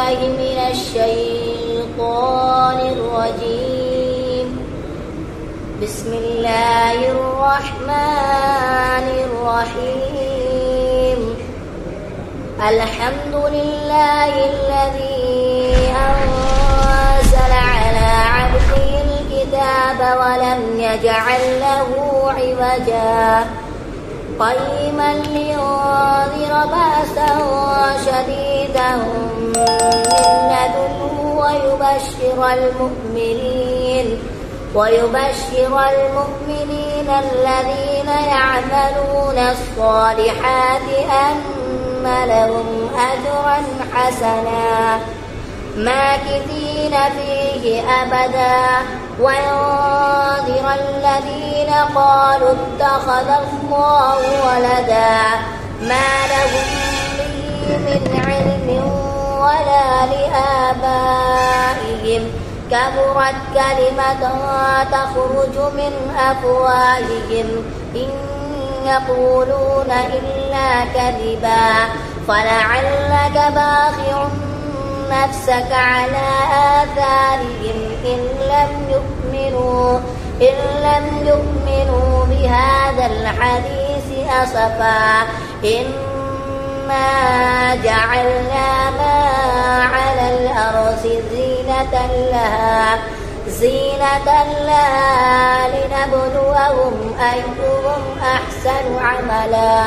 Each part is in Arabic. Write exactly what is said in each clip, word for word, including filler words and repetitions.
بالله من الشيطان الرجيم. بسم الله الرحمن الرحيم. الحمد لله الذي أنزل على عبده الكتاب ولم يجعل له عوجا قيما لينذر بأسا شديدا من لدنه ويبشر المؤمنين ويبشر المؤمنين الذين يعملون الصالحات أن لهم أجرا حسنا ماكثين فيه أبدا وينذر الذين قالوا اتخذ الله ولدا ما لهم به من علم ولا لآبائهم كبرت كلمة تخرج من أفواههم إن يقولون إلا كذبا فلعلك باخع نفسك على آثارهم إن لم يؤمنوا إن لم يؤمنوا بهذا الحديث أسفا إنا جعلنا ما على الأرض زينة لها زينة لها لنبلوهم أيهم أحسن عملا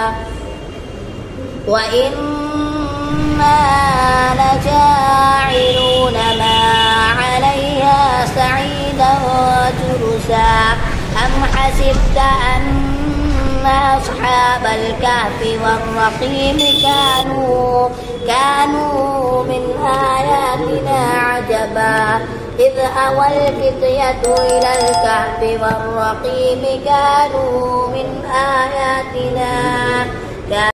وإنا لجاعلون ما عليها سعيدا جرزا أم حسبت أن أصحاب الكهف والرقيم كانوا كانوا من آياتنا عجبا إذ أوى الفتية إلى الكهف والرقيم كانوا من آياتنا